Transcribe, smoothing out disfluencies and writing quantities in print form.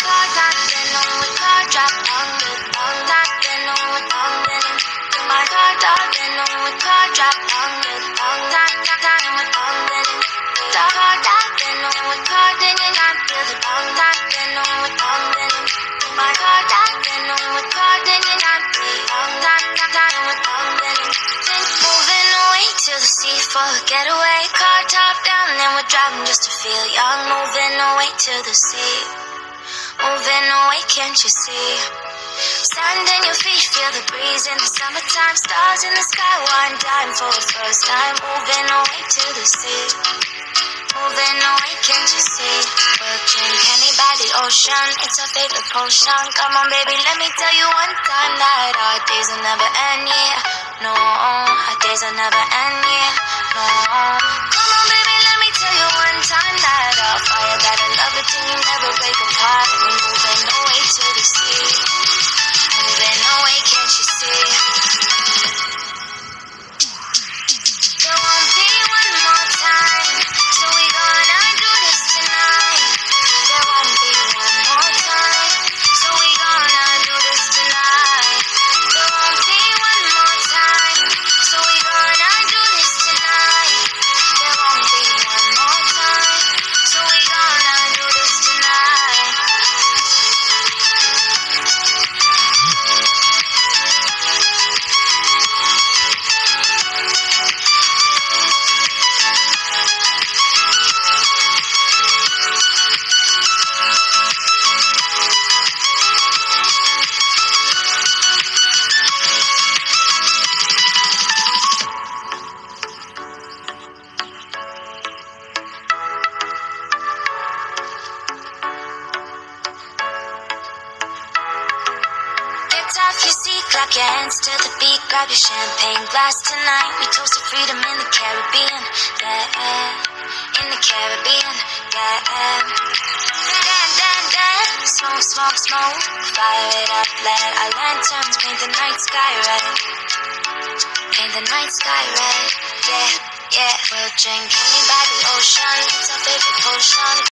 car drop, then on with car drop, on with on top, then on with on then in my car drop, then on with car drop, on with on top, then with on then the car drop, then on with car then and I feel the on top, then on with on then in my car drop, then on with car then and I feel on top, then with on then moving away to the sea for a getaway, car top down, then we're driving just to feel young, moving away to the sea. Moving away, can't you see? Sand in your feet, feel the breeze in the summertime. Stars in the sky, one time for the first time. Moving away to the sea. Moving away, can't you see? We'll drink honey by the ocean, it's our favorite potion. Come on, baby, let me tell you one time that our days will never end, yeah. No, our days will never end, yeah. No. Come on, baby, let me tell you one time that our fire got a love it till you never break apart. We're moving away to the sea. Moving away, can't you see? There won't be one more time, so we gonna do this tonight. There won't be one more time, so we gonna do this tonight. There won't be one more time, so we gonna do this tonight. There won't be one more time, so we gonna do this tonight. Off your seat, clap your hands to the beat, grab your champagne glass tonight. We toast to freedom in the Caribbean, yeah, in the Caribbean, yeah. Dan, dan, dan, smoke, smoke, smoke, fire it up, let our lanterns paint the night sky red, paint the night sky red, yeah, yeah. We'll drink honey by the ocean, it's our favorite potion.